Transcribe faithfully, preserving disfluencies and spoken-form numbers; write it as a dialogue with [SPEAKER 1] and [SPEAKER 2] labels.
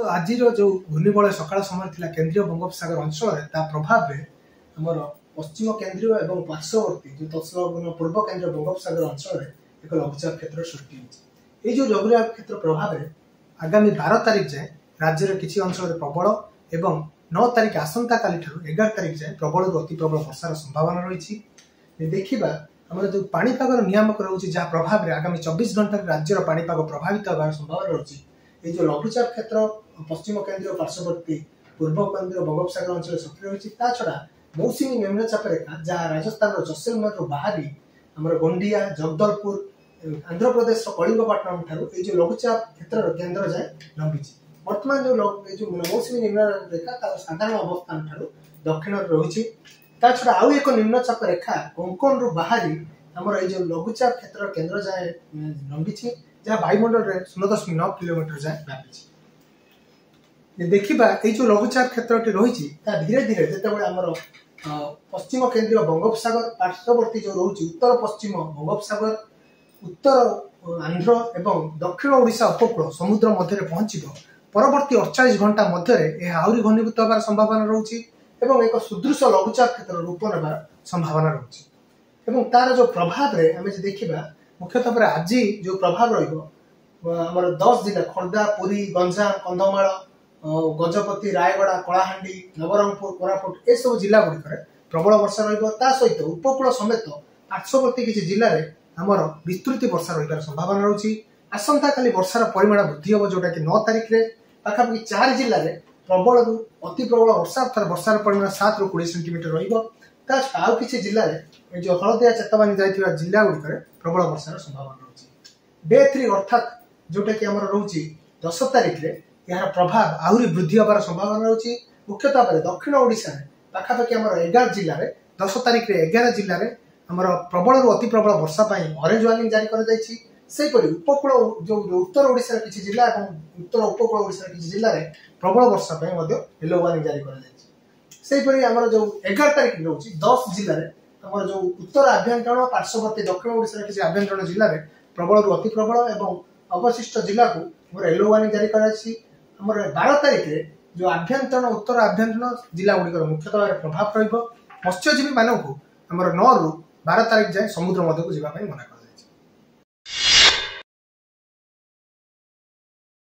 [SPEAKER 1] आज जो घूर्णिबलय सकाळ समय थिला केंद्रीय बंगोपसागर अंचल ता प्रभाव रे हमर पश्चिम केंद्रीय एवं पार्श्ववर्ती जो तत्सलग्न पूर्व केंद्रीय बंगोपसागर अंचल एक लघुचाप क्षेत्र सृष्टि होइछि। ए जो लघुचाप क्षेत्र प्रभाव रे आगामी बारह तारिख जाए राज्य रे किछि अंचल प्रबल एवं नौ तारिख आसंता काली ठारू एगार तारिख जाए प्रबल अति प्रबल वर्षार संभावना रही। देखिबा हमर जो पाणीपाग नियामक रहुछि जहाँ प्रभाव रे आगामी चौबीस घंटा राज्यर पाणीपाग प्रभावित होबार संभावना रही। ये जो लघुचाप क्षेत्र पश्चिम केंद्रीय पार्श्ववर्ती पूर्व केंद्रीय बंगोपसागर अंचल सक्रिय होइछि। ता छड़ा मौसुमी निम्नचाप रेखा जहाँ राजस्थान जैसलमेर रु बाहरी हमर गोंडिया जगदलपुर आंध्र प्रदेश कलिंगपट्टनम ठारू ये जो लघुचाप क्षेत्र केंद्र जाए लंबिछि। वर्तमान जो जो मौसुमी निम्न रेखा तार साधारण अवस्थान ठारू दक्षिण रही। ता छड़ा आउ एक निम्नचाप रेखा कोंकण रु बाहरी हमर ये जो लघुचाप क्षेत्र केंद्र जाए लंबिछि जहाँ वायुमंडल रे शून्य दशमिक नौ किलोमीटर जाए व्यापी। देखिबा ये जो लघुचाप क्षेत्र रही धीरे धीरे जितेबाला आमर पश्चिम केंद्रीय बंगोपसागर पार्श्ववर्ती जो रही उत्तर पश्चिम बंगोपसागर उत्तर आंध्र एवं दक्षिण ओडिशा उपकूल समुद्र मध्य पहुंचब परवर्ती अड़तालीस घंटा मध्य आहरी घनीभूत होबार संभावना रही एवं एक सुदृश लघुचाप क्षेत्र रूप नेबार संभावना रही। तार जो प्रभाव रे आमे देखिबा मुख्यतः पर आज जो प्रभाव रही दस जिला खोर्धा पुरी गंजाम कंधमाल गजपति रायगड़ा कलाहांडी नवरंगपुर कोरापुट ए सब जिला गुड़िक प्रबल वर्षा रहित उपकूल समेत पार्श्ववर्ती किसी जिले में आमर विस्तृत वर्षा रही संभावना रही। आसंता काली वर्षार परिमाण वृद्धि हम जोटा कि नौ तारिख में पाखापाखि चार जिले में प्रबल अति प्रबल वर्षा अर्थात वर्षार परिमाण सात रु कोड़े सेंटीमीटर रहा। किसी जिले में जो हलदिया चेतावनी जाइथिबा जिला गुड़िक प्रबल वर्षार संभावना रही। डे थ्री अर्थात जोटा कि आमर रही दस तारिख में यार प्रभाव आहरी वृद्धि होबार संभावना रही। मुख्यतः भाव दक्षिण ओडिशा रे पाखापाखि आमर एगार जिले में दस तारिख में एगार जिले में आमर प्रबल अति प्रबल वर्षा ऑरेंज वार्निंग जारी कर सेपरि उपकूल जो उत्तर ओडिशा किसी जिला और उत्तर उपकूल ओडिशा किसी जिले में प्रबल वर्षा येलो वार्निंग जारी कर आमर जो एगार तारिख रही दस जिले में आमर जो उत्तर आभ्यंतरण पार्श्ववर्ती दक्षिण ओडिशा किसी आभ्यंतरण जिले में प्रबल अति प्रबल एवं अवशिष्ट जिला को येलो वार्निंग जारी कर बारह तारिख में जो आभ्यंतरण उत्तर आभ्यंतरण जिला गुड़िक मुख्यतः प्रभाव रही। मत्स्यजीवी मानक नौ रु बारह तारिख जाए समुद्र मध्य को जावाई मना कर।